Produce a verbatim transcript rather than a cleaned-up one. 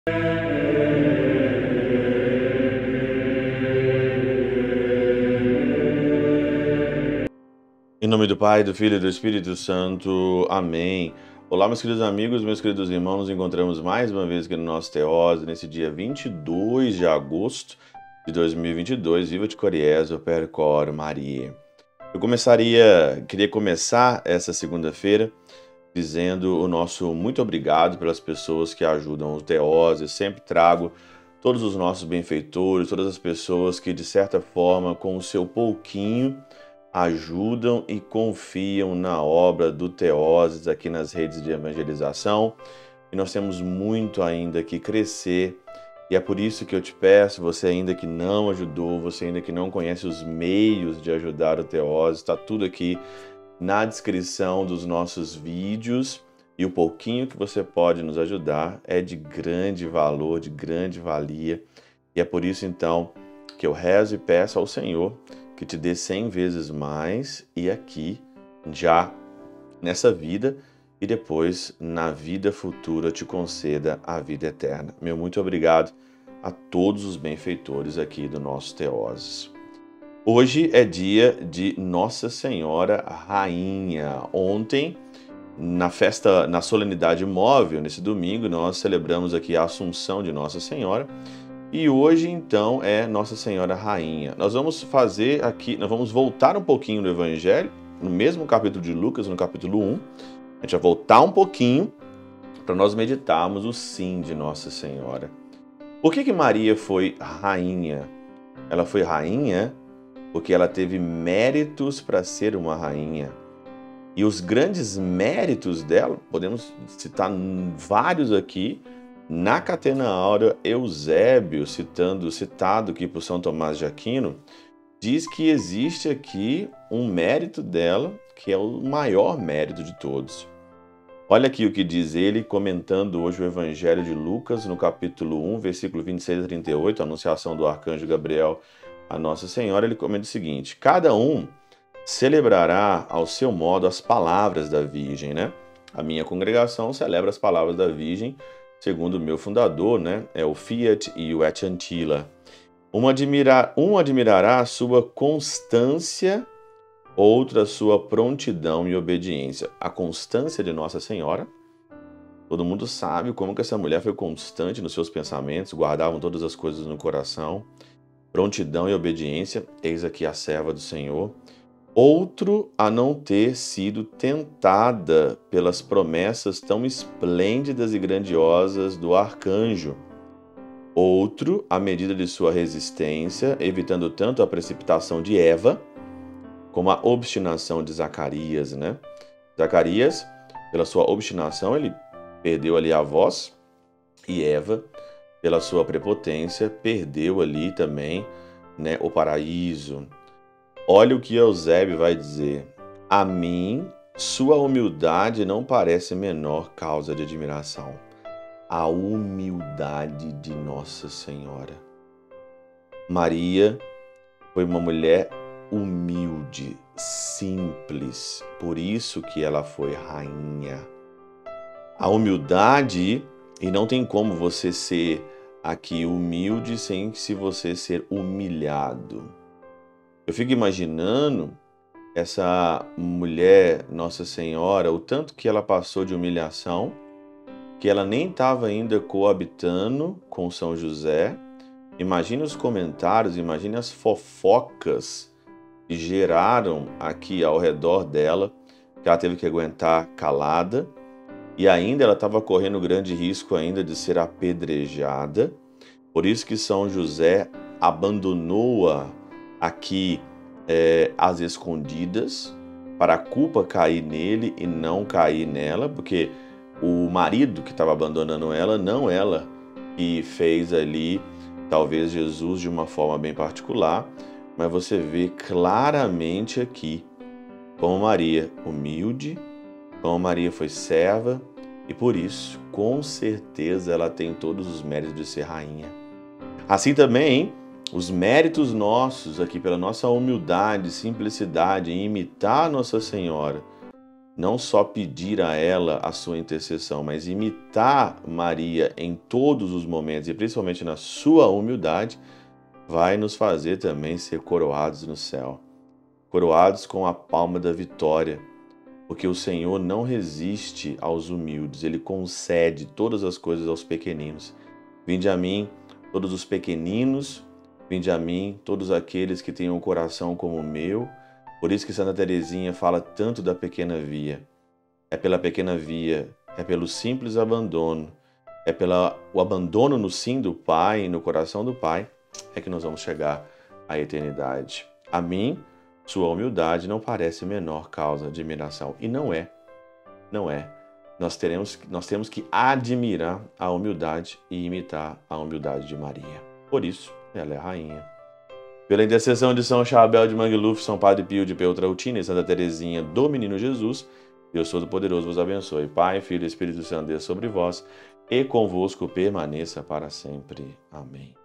Em nome do Pai, do Filho e do Espírito Santo. Amém. Olá, meus queridos amigos, meus queridos irmãos, nos encontramos mais uma vez aqui no nosso Teose, nesse dia vinte e dois de agosto de dois mil e vinte e dois. Viva de Coriésio, Percor Maria. Eu começaria, queria começar essa segunda-feira dizendo o nosso muito obrigado pelas pessoas que ajudam o Teose. Eu sempre trago todos os nossos benfeitores, todas as pessoas que, de certa forma, com o seu pouquinho, ajudam e confiam na obra do Teoses aqui nas redes de evangelização. E nós temos muito ainda que crescer. E é por isso que eu te peço, você ainda que não ajudou, você ainda que não conhece os meios de ajudar o Teoses, está tudo aqui na descrição dos nossos vídeos. E o pouquinho que você pode nos ajudar é de grande valor, de grande valia. E é por isso, então, que eu rezo e peço ao Senhor que te dê cem vezes mais, e aqui, já nessa vida, e depois, na vida futura, te conceda a vida eterna. Meu muito obrigado a todos os benfeitores aqui do nosso Teoses. Hoje é dia de Nossa Senhora Rainha. Ontem, na festa, na solenidade móvel, nesse domingo, nós celebramos aqui a Assunção de Nossa Senhora. E hoje, então, é Nossa Senhora Rainha. Nós vamos fazer aqui, nós vamos voltar um pouquinho no Evangelho, no mesmo capítulo de Lucas, no capítulo um. A gente vai voltar um pouquinho para nós meditarmos o sim de Nossa Senhora. Por que que Maria foi rainha? Ela foi rainha porque ela teve méritos para ser uma rainha. E os grandes méritos dela, podemos citar vários aqui, na Catena Áurea, Eusébio, citando, citado aqui por São Tomás de Aquino, diz que existe aqui um mérito dela, que é o maior mérito de todos. Olha aqui o que diz ele, comentando hoje o Evangelho de Lucas, no capítulo um, versículo vinte e seis a trinta e oito, a anunciação do arcanjo Gabriel a Nossa Senhora. Ele comenta o seguinte: cada um celebrará ao seu modo as palavras da Virgem, né? A minha congregação celebra as palavras da Virgem, segundo o meu fundador, né, é o Fiat e o Et Antila. Um, admirar, um admirará a sua constância, outro a sua prontidão e obediência. A constância de Nossa Senhora, todo mundo sabe como que essa mulher foi constante nos seus pensamentos, guardavam todas as coisas no coração. Prontidão e obediência, eis aqui a serva do Senhor. Outro a não ter sido tentada pelas promessas tão esplêndidas e grandiosas do arcanjo. Outro, à medida de sua resistência, evitando tanto a precipitação de Eva, como a obstinação de Zacarias, né? Zacarias, pela sua obstinação, ele perdeu ali a voz, e Eva, pela sua prepotência, perdeu ali também, né, o paraíso. Olha o que Eusébio vai dizer. A mim, sua humildade não parece menor causa de admiração. A humildade de Nossa Senhora. Maria foi uma mulher humilde, simples, por isso que ela foi rainha. A humildade, e não tem como você ser aqui humilde sem se você ser humilhado. Eu fico imaginando essa mulher, Nossa Senhora, o tanto que ela passou de humilhação, que ela nem estava ainda coabitando com São José. Imagine os comentários, imagine as fofocas que geraram aqui ao redor dela, que ela teve que aguentar calada, e ainda ela estava correndo grande risco ainda de ser apedrejada. Por isso que São José abandonou-a aqui é, às escondidas, para a culpa cair nele e não cair nela, porque o marido que estava abandonando ela, não ela que fez ali, talvez Jesus de uma forma bem particular, mas você vê claramente aqui como Maria humilde, como Maria foi serva, e por isso, com certeza, ela tem todos os méritos de ser rainha. Assim também, os méritos nossos aqui pela nossa humildade, simplicidade em imitar Nossa Senhora, não só pedir a ela a sua intercessão, mas imitar Maria em todos os momentos e principalmente na sua humildade, vai nos fazer também ser coroados no céu, coroados com a palma da vitória, porque o Senhor não resiste aos humildes, Ele concede todas as coisas aos pequeninos. Vinde a mim, todos os pequeninos, vinde a mim, todos aqueles que têm um coração como o meu. Por isso que Santa Teresinha fala tanto da pequena via. É pela pequena via, é pelo simples abandono, é pelo abandono no sim do Pai, no coração do Pai, é que nós vamos chegar à eternidade. A mim, sua humildade não parece menor causa de admiração. E não é, não é. Nós, teremos, nós temos que admirar a humildade e imitar a humildade de Maria. Por isso, ela é a rainha. Pela intercessão de São Chabel de Mangluf, São Padre Pio de Peltrautina e Santa Teresinha do Menino Jesus, Deus Todo-Poderoso vos abençoe. Pai, Filho e Espírito Santo, desça sobre vós e convosco permaneça para sempre. Amém.